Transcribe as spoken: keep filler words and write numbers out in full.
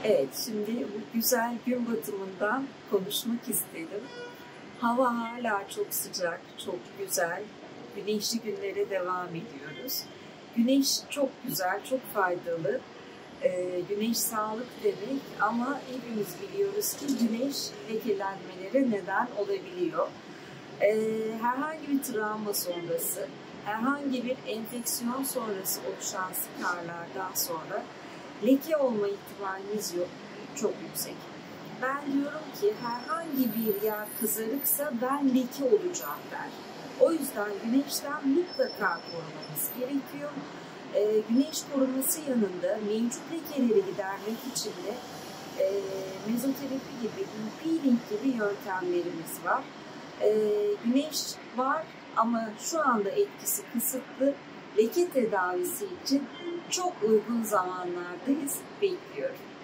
Evet, şimdi bu güzel gün batımından konuşmak istedim. Hava hala çok sıcak, çok güzel. Güneşli günlere devam ediyoruz. Güneş çok güzel, çok faydalı. Ee, güneş sağlık demek ama hepimiz biliyoruz ki güneş lekelenmelere neden olabiliyor. Ee, herhangi bir travma sonrası, herhangi bir enfeksiyon sonrası oluşan skarlardan sonra leke olma ihtimaliniz yok, çok yüksek. Ben diyorum ki herhangi bir yer kızarıksa ben leke olacağım der. O yüzden güneşten mutlaka korunmamız gerekiyor. Ee, güneş koruması yanında mevcut lekeleri gidermek için de e, mezoterapi gibi, peeling gibi yöntemlerimiz var. E, güneş var ama şu anda etkisi kısıtlı. Leke tedavisi için çok uygun zamanlardayız. Bekliyorum.